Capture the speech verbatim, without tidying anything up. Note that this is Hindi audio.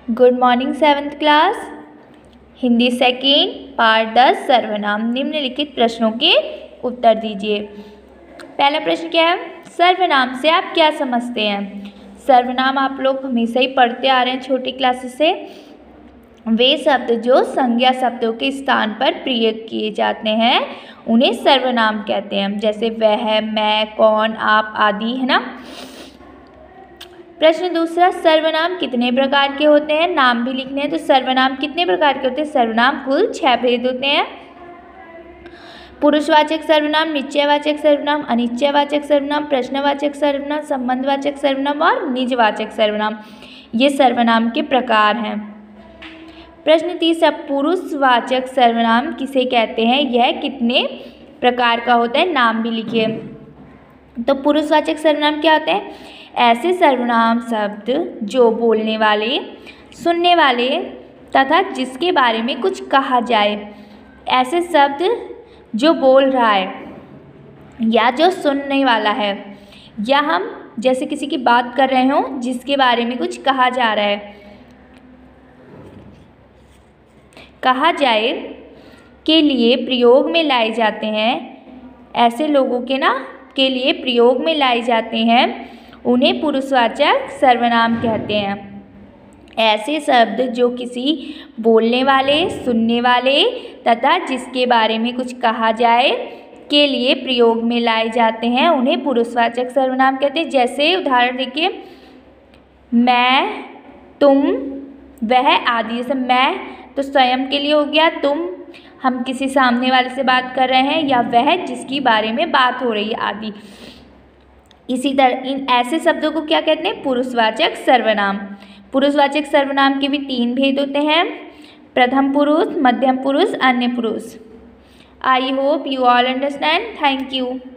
Good morning seventh class. Hindi second part दस सर्वनाम। निम्नलिखित प्रश्नों के उत्तर दीजिए। पहला प्रश्न क्या है? सर्वनाम से आप क्या समझते हैं? सर्वनाम आप लोग हमेशा ही पढ़ते आ रहे हैं छोटी क्लासेस से। वे शब्द जो संज्ञा शब्दों के स्थान पर प्रयोग किए जाते हैं उन्हें सर्वनाम कहते हैं, जैसे वह, मैं, कौन, आप आदि, है ना। प्रश्न दूसरा, सर्वनाम कितने प्रकार के होते हैं? नाम भी लिखने हैं, तो सर्वनाम कितने प्रकार के होते हैं? सर्वनाम कुल छह भेद होते हैं। पुरुषवाचक सर्वनाम, निश्चयवाचक सर्वनाम, अनिश्चयवाचक सर्वनाम, प्रश्नवाचक सर्वनाम, संबंधवाचक सर्वनाम और निजवाचक सर्वनाम, ये सर्वनाम के प्रकार हैं। प्रश्न तीसरा, पुरुषवाचक सर्वनाम किसे कहते हैं? यह कितने प्रकार का होता है? नाम भी लिखिए। तो पुरुषवाचक सर्वनाम क्या होते हैं? ऐसे सर्वनाम शब्द जो बोलने वाले, सुनने वाले तथा जिसके बारे में कुछ कहा जाए। ऐसे शब्द जो बोल रहा है या जो सुनने वाला है, या हम जैसे किसी की बात कर रहे हों जिसके बारे में कुछ कहा जा रहा है, कहा जाए के लिए प्रयोग में लाए जाते हैं। ऐसे लोगों के ना के लिए प्रयोग में लाए जाते हैं, उन्हें पुरुषवाचक सर्वनाम कहते हैं। ऐसे शब्द जो किसी बोलने वाले, सुनने वाले तथा जिसके बारे में कुछ कहा जाए के लिए प्रयोग में लाए जाते हैं उन्हें पुरुषवाचक सर्वनाम कहते हैं। जैसे उदाहरण देखिए, मैं, तुम, वह आदि। जैसे मैं तो स्वयं के लिए हो गया, तुम हम किसी सामने वाले से बात कर रहे हैं, या वह जिसकी बारे में बात हो रही है आदि। इसी तरह इन ऐसे शब्दों को क्या कहते हैं? पुरुषवाचक सर्वनाम। पुरुषवाचक सर्वनाम के भी तीन भेद होते हैं, प्रथम पुरुष, मध्यम पुरुष, अन्य पुरुष। I hope you all understand. Thank you.